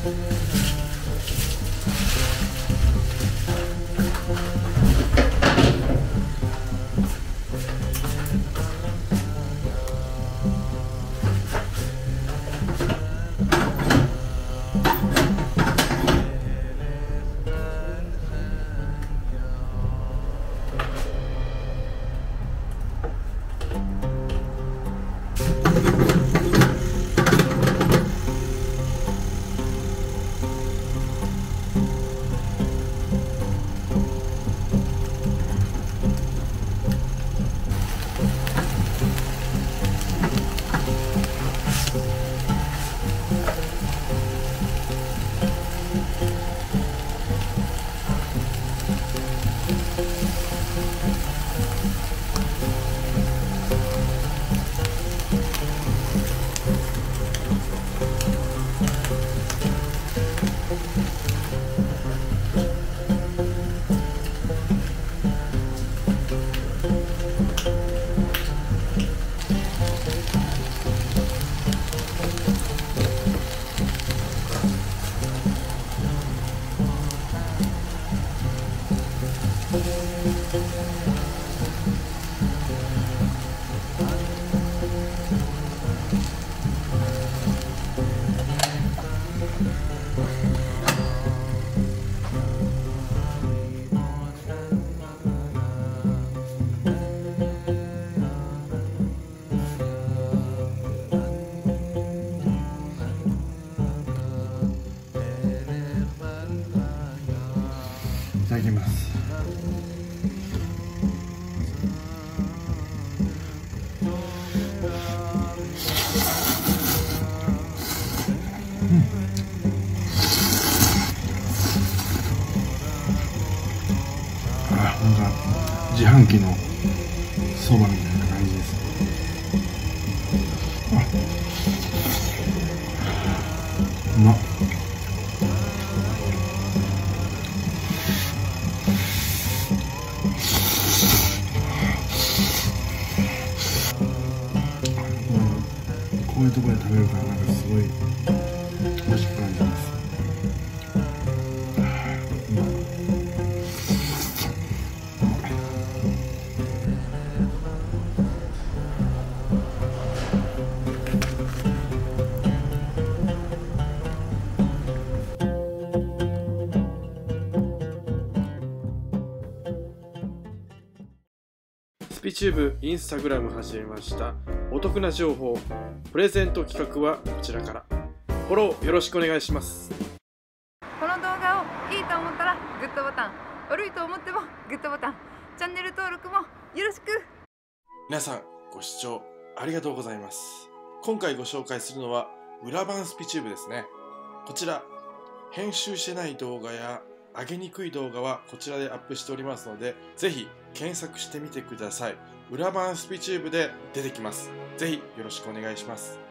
いただきます。なんか自販機のそばみたいな感じです。うまっ。こういうところで食べるからなんかすごい美味しく感じます。 スピチューブインスタグラム始めました。お得な情報、プレゼント企画はこちらから。フォローよろしくお願いします。 この動画をいいと思ったらグッドボタン、悪いと思ってもグッドボタン、チャンネル登録もよろしく。 皆さんご視聴ありがとうございます。今回ご紹介するのは裏版スピチューブですね。こちら編集してない動画や上げにくい動画はこちらでアップしておりますので、ぜひ検索してみてください。裏版スピチューブで出てきます。ぜひよろしくお願いします。